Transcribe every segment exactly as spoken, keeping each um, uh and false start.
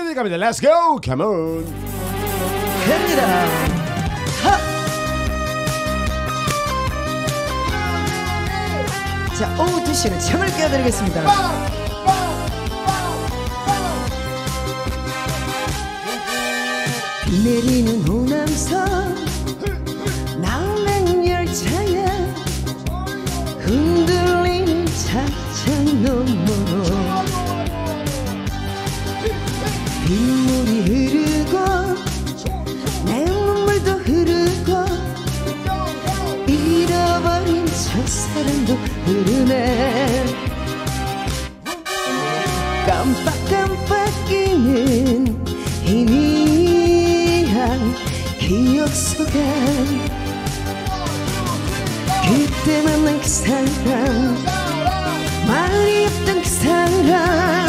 준비되어 갑니다. Let's go, come on. 갑니다. 하! 자, 오후 두 시는 잠을 깨워드리겠습니다. 비 내리는 호남선 남행열차야 흔들리는 차창 너머로 빗물이 흐르고 내 눈물도 흐르고 잃어버린 첫사랑도 흐르네. 깜빡깜빡이는 희미한 기억 속에 그때 만난 그 사람 말이 없던 그 사람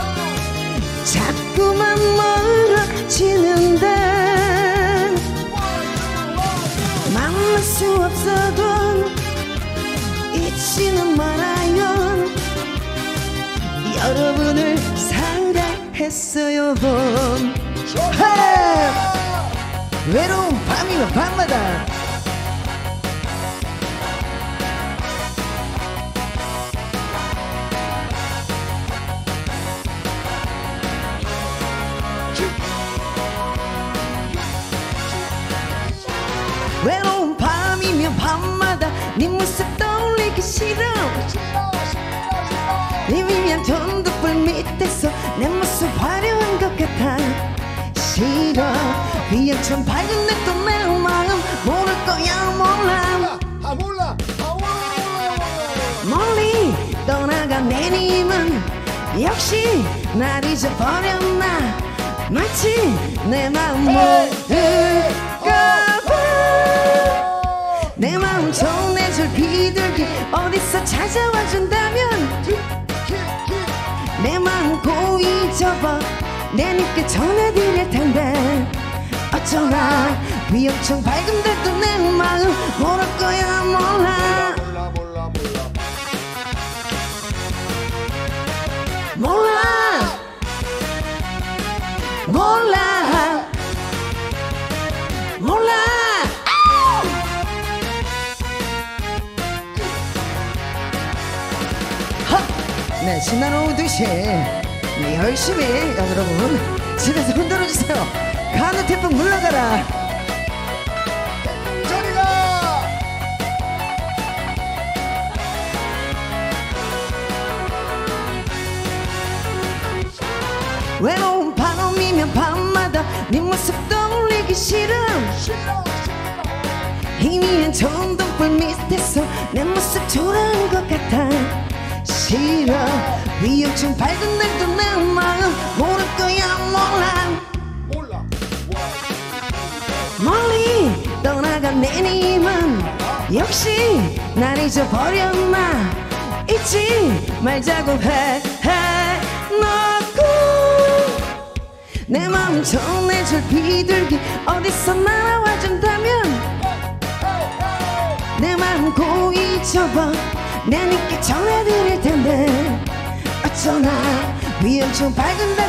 자꾸만 멀어지는데 만날 수 없어도 잊지는 말아요. 여러분을 사랑했어요. 외로운 밤이면 밤마다 외로운 밤이면 밤마다 네 모습 떠올리기 싫어. 네 미미한 전등불 밑에서 내 모습 화려한 것 같아. 싫어. 비연처럼 밝은 내 또 내 마음 모를 거야. 몰라 아 몰라. 아 몰라. 멀리 떠나간 내 님은 역시 날 잊어버렸나. 마치 내 마음 모를까. 내 마음 전해줄 비둘기 어디서 찾아와 준다면 내 마음 고이 접어 내 님께 전해드릴 텐데 어쩌나 위험청 밝은데도 내 마음 모를 거야. 몰라 몰라 몰라 몰라 몰라 몰라 몰라. 네, 신나는 오후 두 시 열심히 여러분 집에서 흔들어주세요. 가는 태풍 물러가라. 저리가. 외로운 바람이면 밤마다 네 모습 떠올리기 싫어. 희미한 전등불 밑에서 내 모습 초라한 것 같아. 싫어. 위험청 밝은 날도 내 마음 모를 거야. 몰라 몰라. 멀리 떠나간 내 님은 역시 날 잊어버렸나. 잊지 말자고 해놓고 내 마음 전해줄 비둘기 어디서 날아와 준다면 내 마음 고이 접어 내 님께 전해드릴 텐데 어쩌나 위험청 밝은